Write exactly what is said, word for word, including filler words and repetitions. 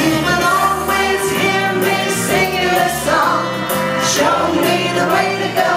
You will always hear me sing you a song. Show me the way to go.